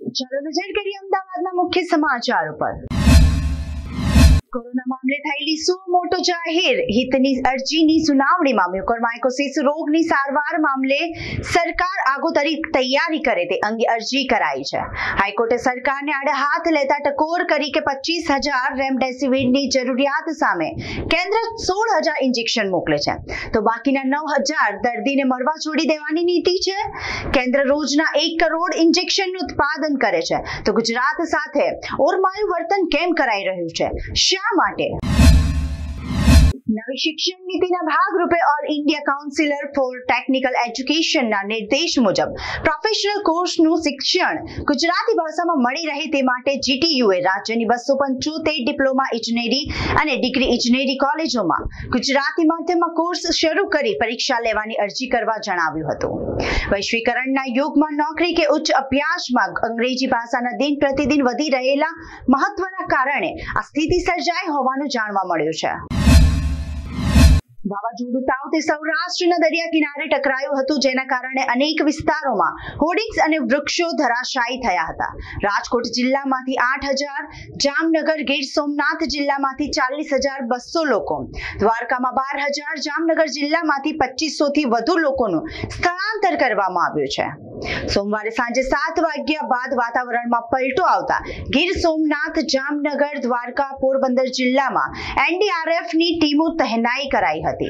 ચાલો નજર કરીએ અમદાવાદના મુખ્ય સમાચારો પર। કોરોના મામલે થયેલી સુમોટો જાહેર હિતની અરજીની સુનાવણીમાં મ્યુકોરમાઇકોસિસ રોગની સારવાર મામલે સરકાર આગોતરી તૈયારી કરે તે અંગે અરજી કરાઈ છે। હાઈકોર્ટે સરકારને આડે હાથ લેતા ટકોર કરી કે 25,000 રેમડેસિવિરની જરૂરિયાત સામે કેન્દ્ર 16,000 ઇન્જેક્શન મોકલે છે તો બાકીના 9,000 દર્દીને મરવા છોડી દેવાની નીતિ છે। કેન્દ્ર રોજના 1 કરોડ ઇન્જેક્શનનું ઉત્પાદન કરે છે તો ગુજરાત સાથે ઓરમાયું વર્તન કેમ કરાઈ રહ્યું છે? શા માટે? નવી શિક્ષણ નીતિના ભાગરૂપે all India councillor for technical એજ્યુકેશનના નિર્દેશ મુજબ પ્રોફેશનલ કોર્સનું શિક્ષણ ગુજરાતી ભાષામાં મળી રહે તે માટે જીટીયુએ રાજ્યની 275 ડિપ્લોમા ઇજનેરી અને ડિગ્રી ઇજનેરી કોલેજોમાં ગુજરાતી માધ્યમમાં કોર્સ શરૂ કરી પરીક્ષા લેવાની અરજી કરવા જણાવ્યું હતું। વૈશ્વિકરણના યુગમાં નોકરી કે ઉચ્ચ અભ્યાસમાં અંગ્રેજી ભાષાના દિન પ્રતિદિન વધી રહેલા મહત્વના કારણે આ સ્થિતિ સર્જાઈ હોવાનું જાણવા મળ્યું છે। વાવાઝોડું તાઉતે સૌરાષ્ટ્રના દરિયા કિનારે ટકરાયું હતું જેના કારણે અનેક વિસ્તારોમાં હોર્ડિંગ્સ અને વૃક્ષો ધરાશાયી થયા હતા। રાજકોટ જિલ્લામાંથી 8,000, જામનગર ગીર સોમનાથ જિલ્લામાંથી 40,200 લોકો, દ્વારકામાં 12,000, જામનગર જિલ્લામાંથી 2,500 થી વધુ લોકોનું સ્થળાંતર કરવામાં આવ્યું છે। સોમવારે સાંજે 7 વાગ્યા બાદ વાતાવરણમાં પલટો આવતા ગીર સોમનાથ, જામનગર, દ્વારકા, પોરબંદર જિલ્લામાં એનડીઆરએફની ટીમો તહેનાઈ કરાઈ હતી।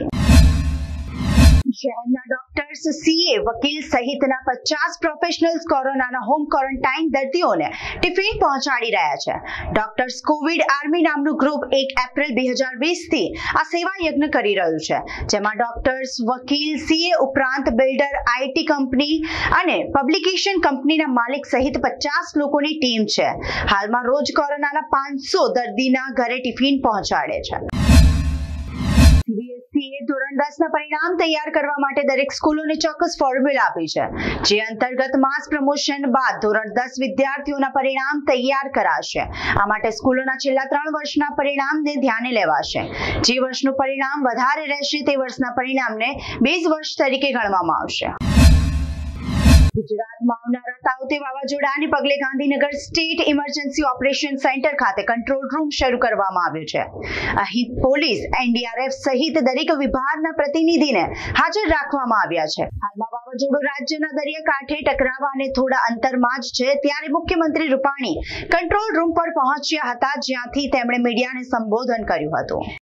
શહેરના ડોક્ટર્સ, સીએ, વકીલ સહિતના 50 પ્રોફેશનલ્સ કોરોનાના હોમ ક્વોરન્ટાઇન દર્દીઓને ટિફિન પહોંચાડી રહ્યા છે। ડોક્ટર્સ કોવિડ આર્મી નામનું ગ્રુપ 1 એપ્રિલ 2020 થી આ સેવા યજ્ઞ કરી રહ્યું છે જેમાં ડોક્ટર્સ, વકીલ, સીએ ઉપરાંત બિલ્ડર, આઈટી કંપની અને પબ્લિકેશન કંપનીના માલિક સહિત 50 લોકોની ટીમ છે। હાલમાં રોજ કોરોનાના 500 દર્દીના ઘરે ટિફિન પહોંચાડે છે। સીબીએસઈએ ધોરણ 10ના પરિણામ તૈયાર કરવા માટે દરેક સ્કૂલોને ચોક્કસ ફોર્મ્યુલા આપી છે જે અંતર્ગત માસ પ્રમોશન બાદ ધોરણ 10 વિદ્યાર્થીઓના પરિણામ તૈયાર કરાશે। આ માટે સ્કૂલોના છેલ્લા 3 વર્ષના પરિણામને ધ્યાને લેવાશે। જે વર્ષનું પરિણામ વધારે રહેશે તે વર્ષના પરિણામને બેઝ વર્ષ તરીકે ગણવામાં આવશે। ગુજરાતમાં આવનારા તાઉતે વાવાઝોડાને પગલે Gandhinagar state emergency operation centre ખાતે કંટ્રોલ રૂમ શરૂ કરવામાં આવ્યો છે। અહીં પોલીસ, એનડીઆરએફ સહિત દરેક વિભાગના પ્રતિનિધિને હાજર રાખવામાં આવ્યા છે। હાલમાં વાવાઝોડું રાજ્યના દરિયાકાંઠે ટકરાવા અને થોડા અંતરમાં જ છે ત્યારે મુખ્યમંત્રી રૂપાણી કંટ્રોલ રૂમ પર પહોંચ્યા હતા જ્યાંથી તેમણે મીડિયાને સંબોધન કર્યું હતું।